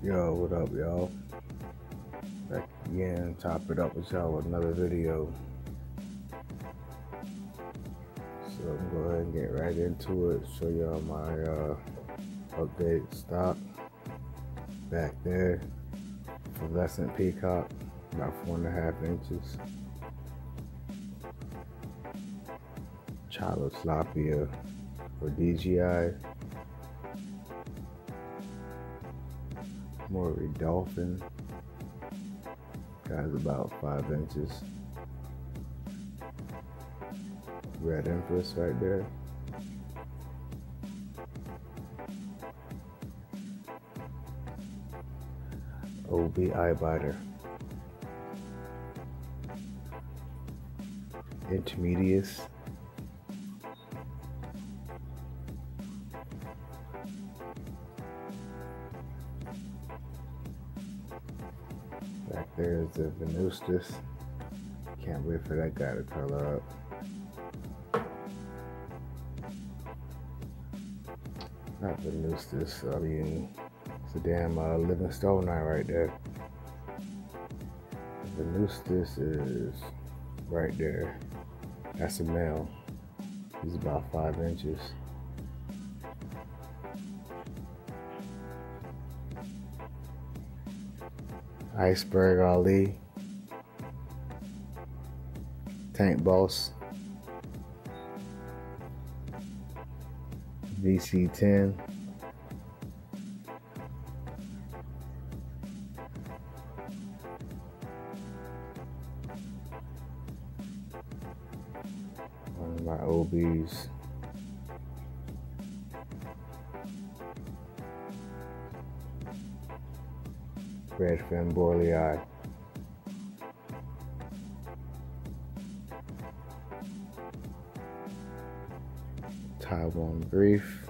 Yo, what up, y'all? Back again, top it up with y'all with another video. So I'm gonna go ahead and get right into it. Show y'all my updated stock back there for Lesson Peacock, about 4.5 inches. Chaloslopia for DGI. Maury Dolphin, guy's about 5 inches. Red Empress right there. OB Eyebiter. Intermedius. Back there is the Venustus. Can't wait for that guy to color up. Not Venustus, I mean, it's a damn living stone eye right there. Venustus is right there. That's a male. He's about 5 inches. Iceberg Ali, Tank Boss, VC10, one of my OBs. Redfin Borlei. Taiwan Brief.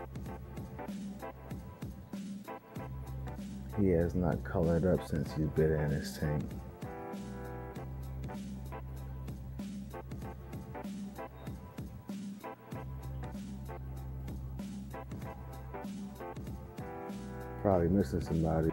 He has not colored up since he's been in his tank. Probably missing somebody.